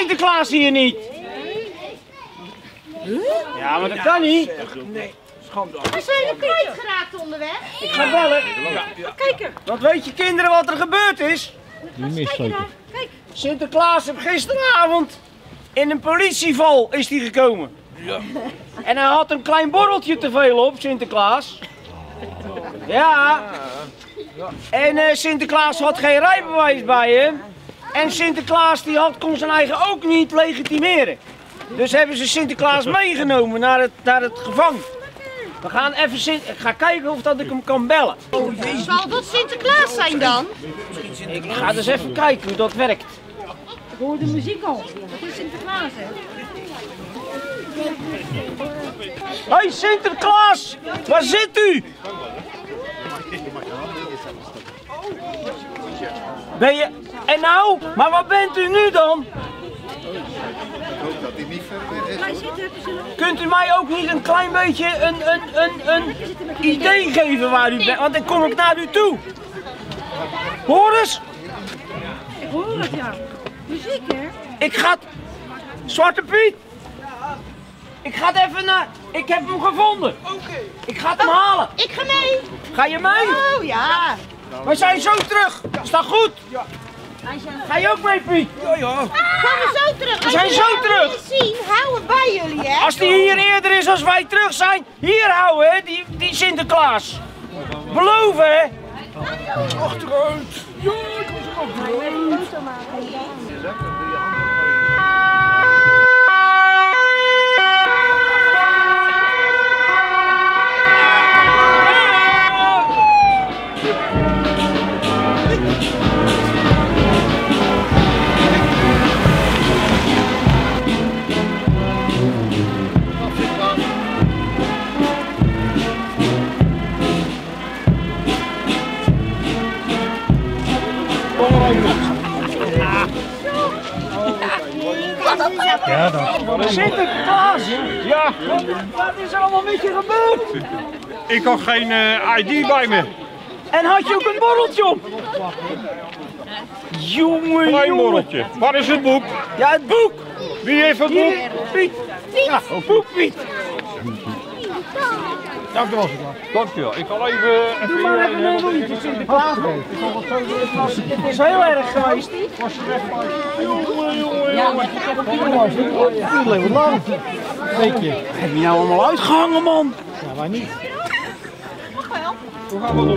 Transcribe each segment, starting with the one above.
Sinterklaas hier niet? Ja, maar dat kan niet. We zijn er kwijtgeraakt onderweg. Ik ga bellen. Kijk. Want weet je kinderen wat er gebeurd is? Die mist zeker. Kijk. Sinterklaas heeft gisteravond in een politieval is hij gekomen. Ja. En hij had een klein borreltje te veel op, Sinterklaas. Ja. En Sinterklaas had geen rijbewijs bij hem. En Sinterklaas die kon zijn eigen ook niet legitimeren. Dus hebben ze Sinterklaas meegenomen naar het gevangen. We gaan even ik ga kijken of dat ik hem kan bellen. Zal dat Sinterklaas zijn dan? Ik ga dus even kijken hoe dat werkt. Ik hoor de muziek al. Dat is Sinterklaas, hè? Hé Sinterklaas, waar zit u? Ben je... En nou? Maar waar bent u nu dan? Kunt u mij ook niet een klein beetje een idee geven waar u bent? Want dan kom ik naar u toe. Hoor eens. Ik hoor het, ja. Muziek, hè? Ik ga... Zwarte Piet. Ik ga het even naar... Ik heb hem gevonden. Ik ga hem halen. Ik ga mee. Ga je mee? Oh, ja. We zijn zo terug. Is dat goed? Ja. Ga je ook mee, Piet? Gaan we zo terug? We zijn zo terug. Als jullie zien, hou het bij jullie, hè? Als die hier eerder is als wij terug zijn, hier houden, hè, die Sinterklaas. Beloven, hè? Achteruit. Ja, ik was achteruit. Ja, dan. Sinterklaas! Ja! Wat is er allemaal met je gebeurd? Ik had geen ID bij me. En had je ook een borreltje op? Jongen, Klein jongen. borreltje. Waar is het boek? Ja, het boek. Wie heeft het boek? Hier, Piet. Ja, boek Piet. Dankjewel, Sinterklaas. Dankjewel. Ik zal even... Doe maar even een rondje Sinterklaas. Het is heel erg geweest. Jongen, jongen, jongen. Wat lang. Weet je. Heb je nou allemaal uitgehangen, man? Ja, wij niet. Hoe gaan we doen?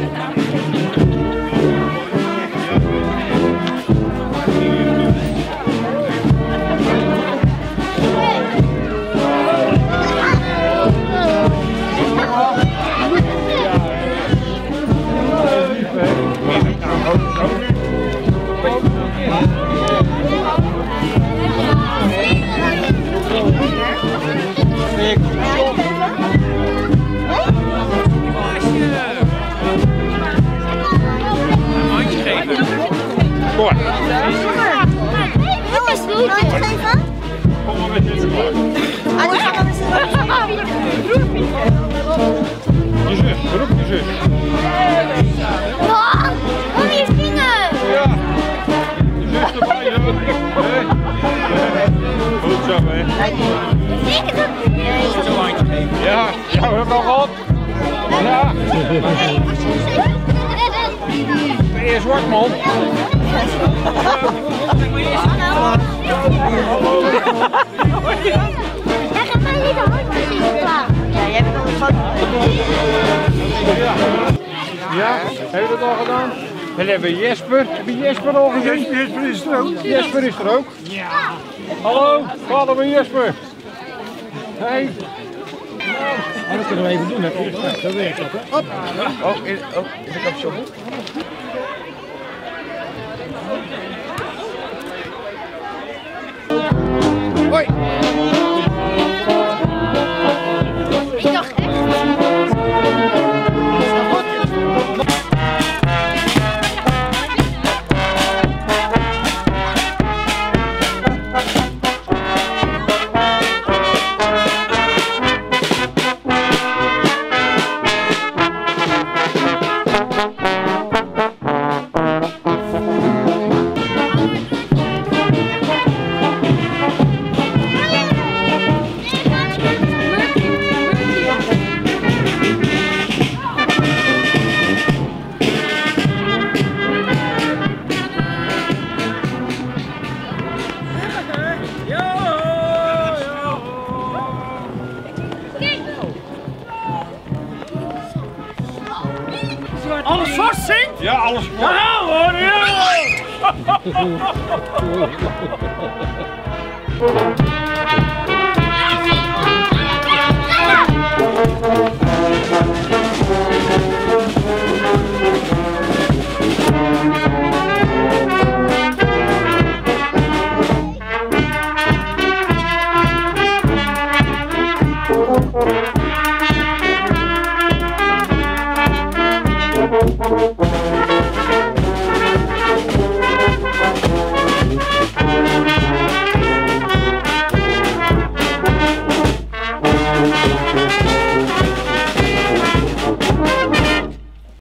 Kom maar. Jongens, wil je het geven? Kom maar met Sinterklaas. Je zus, roep je zus. Om je vinger! Ja. Je zus erbij, hè. Goed zo, hè. Ik heb het. Ja, jou heb ik al gehad. Ja. Ben je zwart, man? Jij gaat mij niet de handjes zien. Ja, jij bent al een foto. Ja, heb je dat al gedaan? En dan hebben we Jesper. Heb je Jesper al gezien? Jesper is er ook. Jesper is er ook. Ja. Hallo, vader van Jesper. Hey. Dat kunnen we even doen, hè? Zo werkt dat, hè? Is ik op shoppen? Hoi! Ik dacht echt. Ja, alles Daar gaan we hoor, ja!